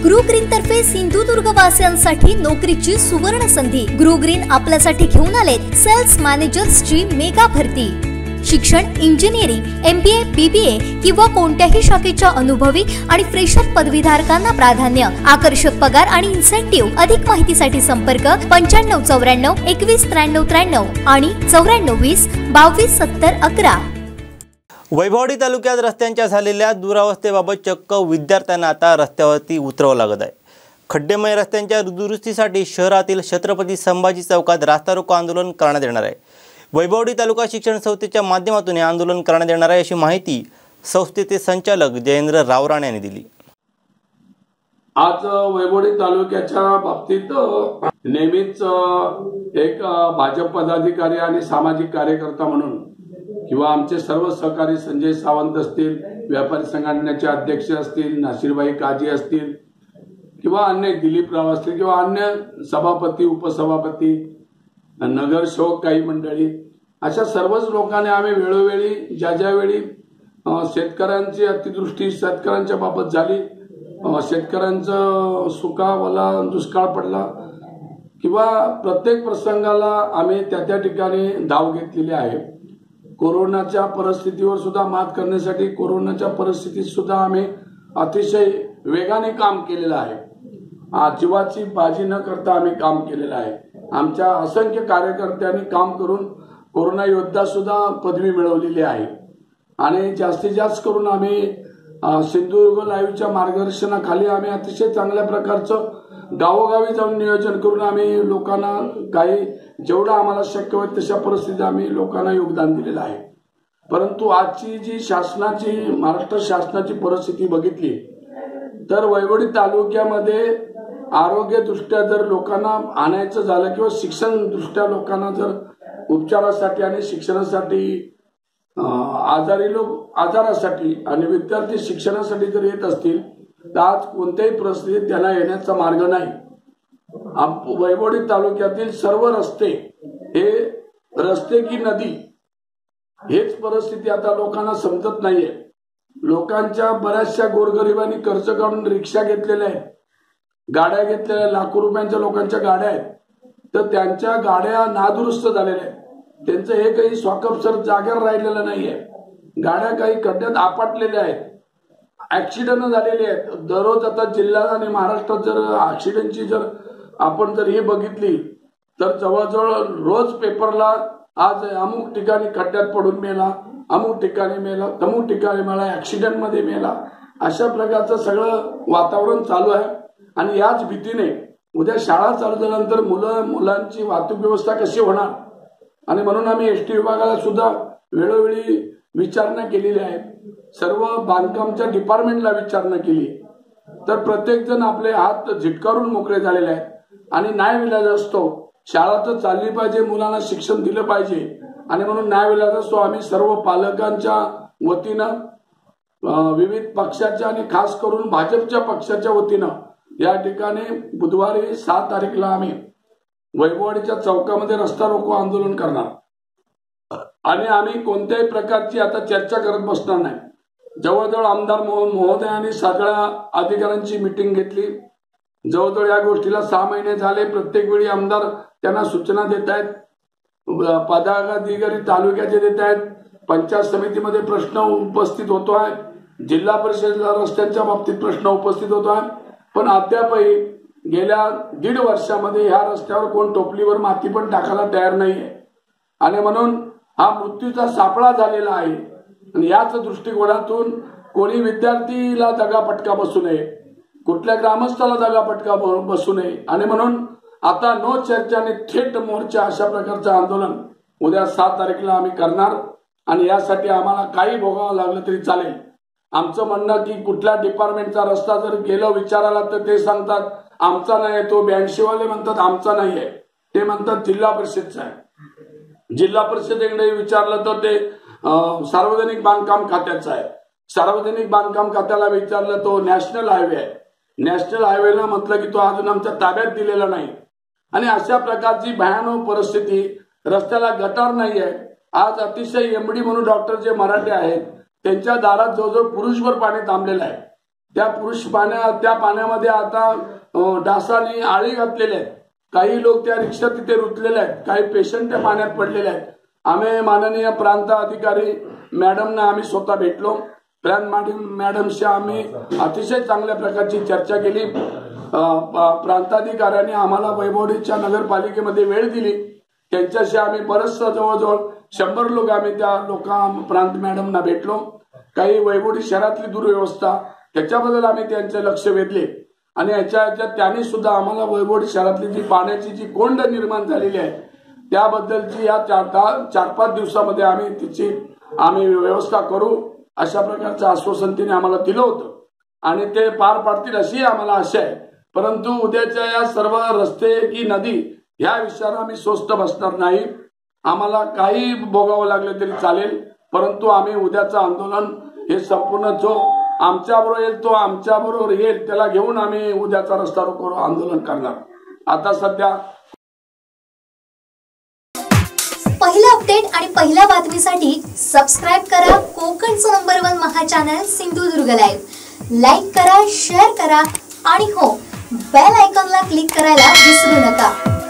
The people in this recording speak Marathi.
गृह ग्रीन तर्फे सिंधुदुर्ग वासियांसाठी नोकरीची सुवर्ण संधी। गृह ग्रीन आपल्यासाठी घेऊन आले सेल्स मॅनेजर्सची मेगा भरती। शिक्षण इंजिनिअरिंग, MBA, BBA किंवा कोणत्याही शाखेच्या अनुभवी आणि फ्रेशर पदवीधारकांना प्राधान्य। आकर्षक पगार आणि इन्सेंटिव्ह। अधिक माहितीसाठी संपर्क 9594 21 93 93 आणि 94 20 22 70 11। वैभववाडी तालुक्यात रस्त्यांच्या झालेल्या दुरावस्थेबाबत चक्क विद्यार्थ्यांना आता रस्त्यावरती उतरावं लागत आहे। खड्डेमय रस्त्यांच्या दुरुस्तीसाठी शहरातील छत्रपती संभाजी चौकात रास्ता रोको आंदोलन करण्यात येणार आहे। वैभववाडी तालुका शिक्षण संस्थेच्या माध्यमातून हे आंदोलन करण्यात येणार आहे अशी माहिती संस्थेचे संचालक जयेंद्र रावराणे यांनी दिली। आज वैभववाडी तालुक्याच्या बाबतीत नेहमीच एक भाजप पदाधिकारी आणि सामाजिक कार्यकर्ता म्हणून किंवा आमचे सर्व सहकारी संजय सावंत असतील, व्यापारी संघटनेचे अध्यक्ष असतील, नाशिरबाई काजी असतील किंवा अन्य दिलीपराव असतील किंवा अन्य सभापती, उपसभापती, नगरसेवक काही मंडळी, अशा सर्वच लोकांनी आम्ही वेळोवेळी ज्यावेळी शेतकऱ्यांची अतिवृष्टी शेतकऱ्यांच्या बाबत झाली, शेतकऱ्यांचं सुकावला दुष्काळ पडला किंवा प्रत्येक प्रसंगाला आम्ही त्या ठिकाणी धाव घेतलेली आहे। कोरोनाच्या परिस्थितीवर सुद्धा मात करण्यासाठी कोरोनाच्या परिस्थितीत सुद्धा आम्ही अतिशय वेगाने काम केलेलं आहे। जीवाची बाजी न करता आम्ही काम केलेलं आहे। आमच्या असंख्य कार्यकर्त्यांनी काम करून कोरोना योद्धा सुद्धा पदवी मिळवलेली आहे आणि जास्तीत जास्त करून आम्ही सिंधुदुर्ग लाईव्हच्या मार्गदर्शनाखाली आम्ही अतिशय चांगल्या प्रकारचं गावोगावी जाऊन नियोजन करून आम्ही लोकांना काही जेवढं आम्हाला शक्य होईल तशा परिस्थितीत आम्ही लोकांना योगदान दिलेलं आहे। परंतु आजची जी महाराष्ट्र शासनाची परिस्थिती बघितली तर वैभववाडी तालुक्यामध्ये आरोग्यदृष्ट्या जर लोकांना आणायचं झालं किंवा शिक्षण दृष्ट्या लोकांना जर उपचारासाठी आणि शिक्षणासाठी आजारी लोक आजारासाठी आणि विद्यार्थी शिक्षणासाठी जर येत असतील तर आज कोणत्याही परिस्थितीत त्यांना येण्याचा मार्ग नाही। वैभववाडी तालुक्यातील सर्व रस्ते हे रस्ते की नदी हेच परिस्थिती आता लोकांना समजत नाहीये। लोकांच्या बऱ्याचशा गोरगरिबांनी कर्ज काढून रिक्षा घेतलेल्या आहेत, गाड्या घेतलेल्या, लाखो रुपयांच्या लोकांच्या गाड्या आहेत, तर त्यांच्या गाड्या नादुरुस्त झालेल्या आहेत। त्यांचं हे काही स्वाकपसर जागेवर राहिलेलं नाहीये। गाड्या काही खड्ड्यात आपटलेल्या आहेत, ऍक्सिडेंट झालेले आहेत। दररोज आता जिल्ह्यात आणि महाराष्ट्रात जर ऍक्सिडेंटची जर आपण जर ही बघितली तर जवळजवळ रोज पेपरला आज अमुक ठिकाणी खड्ड्यात पडून मेला, अमुक ठिकाणी मेला, तमुक ठिकाणी मेला, ऍक्सिडेंट मध्ये मेला, अशा प्रकारचं सगळं वातावरण चालू आहे। आणि याच भीतीने उद्या शाळा चालू झाल्यानंतर मुलांची वाहतूक व्यवस्था कशी होणार आणि म्हणून आम्ही ST विभागाला सुद्धा वेळोवेळी विचारणा केलेली आहे। सर्व बांधकामच्या डिपार्टमेंटला विचारणा केली तर प्रत्येक जण आपले हात झिटकारून मोकळे झालेले आहेत आणि न्यायविलाज असतो, शाळा तर चालली पाहिजे, मुलांना शिक्षण दिलं पाहिजे आणि म्हणून न्यायविलाज असतो। आम्ही सर्व पालकांच्या वतीनं विविध पक्षाच्या आणि खास करून भाजपच्या पक्षाच्या वतीनं या ठिकाणी बुधवारी 7 तारीखला आम्ही वैभववाडीच्या चौकामध्ये रस्ता रोको आंदोलन करणार आणि आम्ही कोणत्याही प्रकारची आता चर्चा करत बसणार नाही। जवळजवळ आमदार महोदयांनी सगळ्या अधिकाऱ्यांची मीटिंग घेतली। जवळजवळ या गोष्टीला 6 महिने झाले। प्रत्येक वेळी आमदार त्यांना सूचना देत आहेत, पदाधिकारी तालुक्याचे देत आहेत, पंचायत समितीमध्ये प्रश्न उपस्थित होतो आहे, जिल्हा परिषदेला रस्त्यांच्या बाबतीत प्रश्न उपस्थित होतो आहे, पण अद्यापही गेल्या 1.5 वर्षामध्ये ह्या रस्त्यावर कोण टोपलीवर माती पण टाकायला तयार नाहीये आणि म्हणून हा मृत्यूचा सापळा झालेला आहे। आणि याच दृष्टिकोनातून कोणी विद्यार्थीला दगाफटका बसू नये, कुठल्या ग्रामस्थाला दगाफटका बसू नये आणि म्हणून आता नो चर्चा ने थेट मोर्चा अशा प्रकारचं आंदोलन उद्या 7 तारखेला आम्ही करणार आणि यासाठी आम्हाला काही भोगावं लागलं तरी चालेल। आमचं म्हणणं की कुठल्या डिपार्टमेंटचा रस्ता जर गेलो विचारायला तर ते सांगतात आमचा नाही, तो 82 वाले म्हणतात आमचा नाही आहे, ते म्हणतात जिल्हा परिषदचा आहे। जिल्हा परिषदेकडे विचारलं तर ते सार्वजनिक बांधकाम खात्याचा आहे, सार्वजनिक बांधकाम खात्याला विचारलं तो नॅशनल हायवे आहे, नॅशनल हायवेला म्हटलं की तो अजून आमच्या ताब्यात दिलेला नाही आणि अशा प्रकारची भयानक परिस्थिती, रस्त्याला गटार नाही आहे। आज अतिशय MD म्हणून डॉक्टर जे मराठे आहेत त्यांच्या दारात जवळजवळ पुरुषभर पाणी थांबलेलं आहे त्या त्या पाण्यामध्ये आता डासांनी आळी घातलेल्या आहेत. काही लोक त्या रिक्षा तिथे रुतलेले आहेत, काही पेशंट त्या पाण्यात पडलेले आहेत. आम्ही माननीय प्रांत अधिकारी मॅडमना आम्ही स्वतः भेटलो. मॅडमशी आम्ही अतिशय चांगल्या प्रकारची चर्चा केली. प्रांताधिकाऱ्यांनी आम्हाला वैभवडीच्या नगरपालिकेमध्ये वेळ दिली. त्यांच्याशी आम्ही बरंचसं जवळजवळ 100 लोक आम्ही त्या प्रांत मॅडमना भेटलो. काही वैभवडी शहरातली दुर्व्यवस्था त्याच्याबद्दल आम्ही त्यांचे लक्ष वेधले आणि याच्यात त्यांनी सुद्धा आम्हाला वैभवडी शहरातली जी पाण्याची जी कोंड निर्माण झालेली आहे त्याबद्दलची या 4-5 दिवसामध्ये आम्ही व्यवस्था करू अशा प्रकारचं आश्वासन तिने आम्हाला दिलं होतं आणि ते पार पाडतील अशी आम्हाला आशा आहे. परंतु उद्याच्या या सर्व रस्ते की नदी या विषयावर आम्ही स्वस्थ बसणार नाही. आम्हाला काही भोगावं लागलं तरी चालेल, परंतु आम्ही उद्याचं आंदोलन हे संपूर्ण जो आमच्याबरोबर येईल तो आमच्याबरोबर येईल त्याला घेऊन आम्ही उद्याचा रस्ता रोको आंदोलन करणार. आता सध्या पहिला अपडेट आणि पहिल्या बातमीसाठी सबस्क्राइब करा कोकणचं number 1 Maha channel Sindhudurg live. Like करा, शेअर करा आणि हो बेल आयकॉनला क्लिक करायला विसरू नका.